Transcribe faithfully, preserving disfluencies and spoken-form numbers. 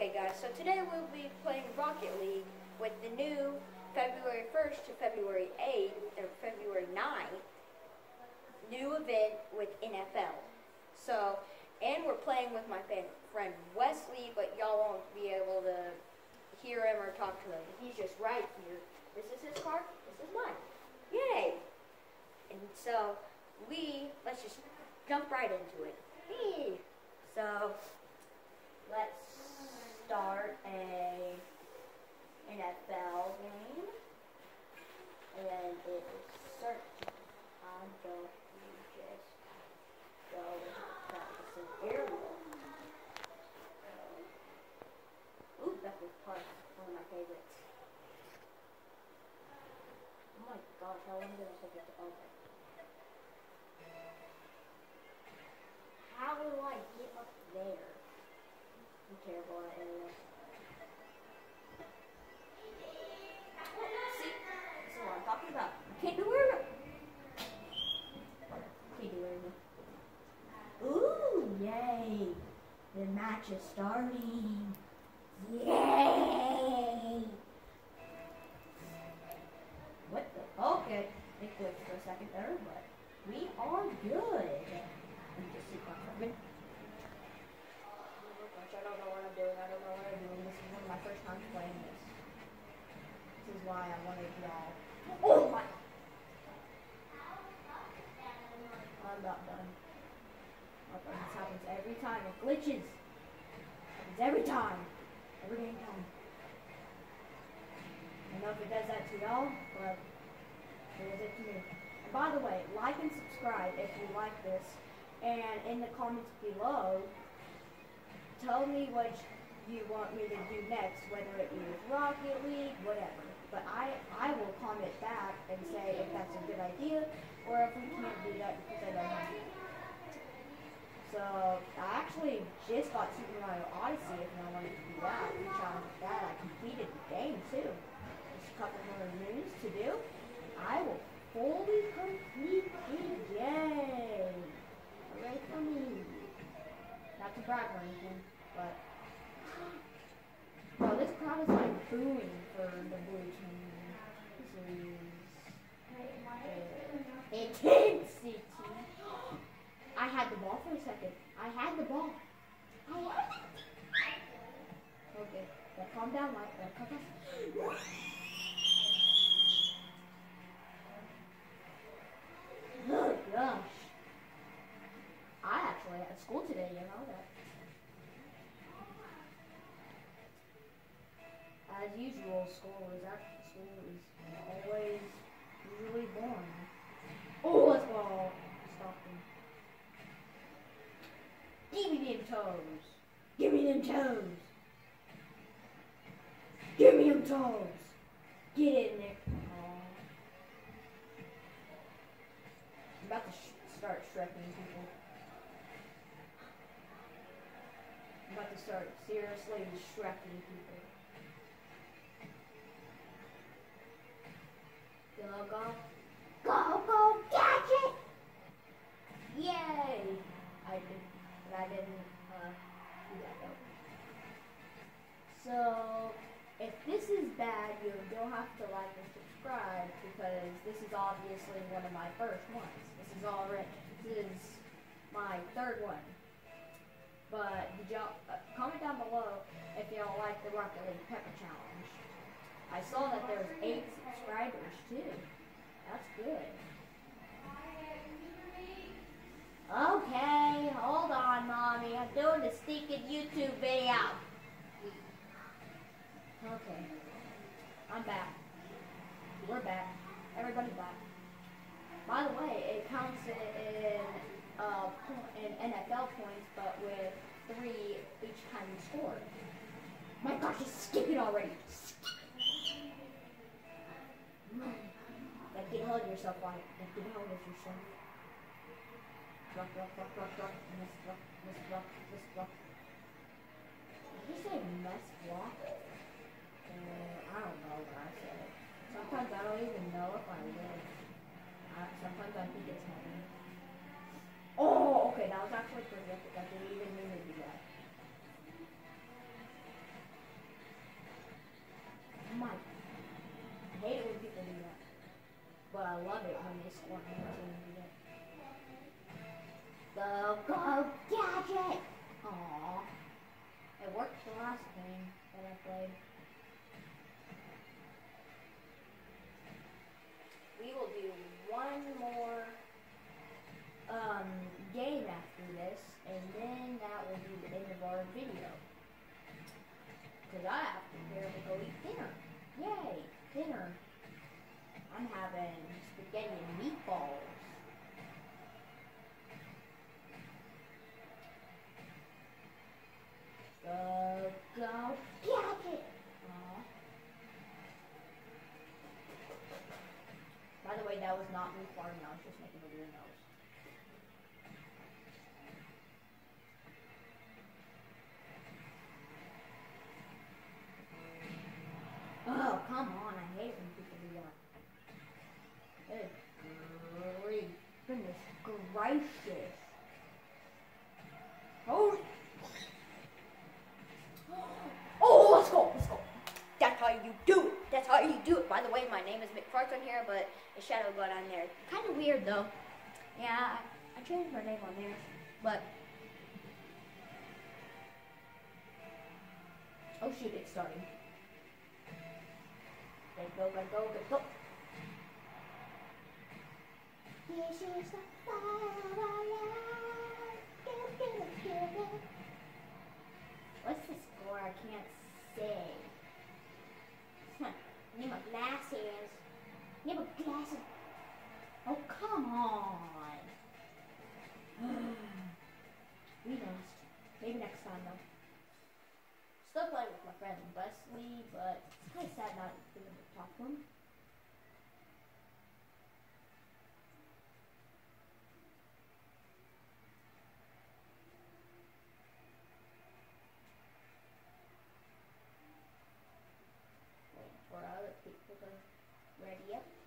Okay guys, so today we'll be playing Rocket League with the new February first to February eighth, or February ninth, new event with N F L. So, and we're playing with my friend Wesley, but y'all won't be able to hear him or talk to him. He's just right here. This is his car, this is mine. Yay! And so, we, let's just jump right into it. Hey! So, let's start a N F L game, and it is search. I'm going to just go practice an aerial. Ooh, that was part one of my favorites. Oh my gosh, how long did it take it to open? How do I get up there? I'm terrible at aerial. See, this is what I'm talking about. Can't do aerial. Can't do aerial. Ooh, yay! The match is starting. Yay! What the? Okay, it glitched for a second there, but we are good. Let me just see my friend. I don't know what I'm doing. I don't know what I'm doing. This is one of my first times playing this. This is why I wanted y'all. Oh my! I'm about done. Okay, this happens every time. It glitches. It happens every time. Every damn time. I don't know if it does that to y'all, but it does it to me. And by the way, like and subscribe if you like this. And in the comments below, tell me what you want me to do next, whether it be with Rocket League, whatever. But I, I will comment back and say if that's a good idea, or if we can't do that because I don't have it. So, I actually just got Super Mario Odyssey if I wanted to do that, which I'm glad I completed the game too. Just a couple more moves to do. I will fully complete it. Yay! Hooray for me. Not to brag or anything, but bro, this crowd is like booing for the blue team. This is uh, intensity. I had the ball for a second. I had the ball. I had it. Okay, now calm down, Mike. Now calm down. Oh gosh. I actually had school today, you know that. As usual, school is after school is always usually boring. Oh, let's go. Stop him. Give me them toes. Give me them toes. Give me them toes. Get in there. Aww. I'm about to sh start shrekking people. I'm about to start seriously shrekking people. Go, go. Go, go, catch it! Yay! I did, but I didn't uh, do that though. So, if this is bad, you don't have to like and subscribe because this is obviously one of my first ones. This is already, this is my third one. But did y'all uh, comment down below if y'all like the Rocket League Pepper Challenge? I saw that there's eight subscribers too. That's good. Okay, hold on, mommy. I'm doing the stinking YouTube video. Okay, I'm back. We're back. Everybody's back. By the way, it counts in uh in N F L points, but with three each time you score. My gosh, just skip it already. Like, get hold of yourself, White. Like, get hold of yourself. Rock, rock, rock, rock, rock. Miss block, miss block, miss block. Did you say mess block? Uh, I don't know what I said. Sometimes I don't even know if I will. Uh, sometimes I think it's heavy. Oh, okay, that was actually pretty epic. I didn't even mean to do that. worked the last game that I played. We will do one more um, game after this, and then that will be the end of our video. Because I have to prepare to go eat dinner. Yay, dinner. I'm having spaghetti and meatballs. Go, go, get it! Aww. By the way, that was not me farting, I was just making a weird nose. Oh, come on, I hate when people do that. Good grief. Goodness gracious. Oh! Oh, let's go, let's go. That's how you do it. That's how you do it. By the way, my name is McFarts on here, but the shadow got on there. Kind of weird though. Yeah, I, I changed my name on there, but oh shoot, it's starting. Let go, let go, let go. This is the fire of our life. Give, give it, give it. What's the score? I can't say. Huh. Need my glasses. Need my glasses. Oh, come on. We lost. Maybe next time though. Still playing with my friend Wesley, but it's kind of sad not being able to talk to him. Waiting for other people to ready up.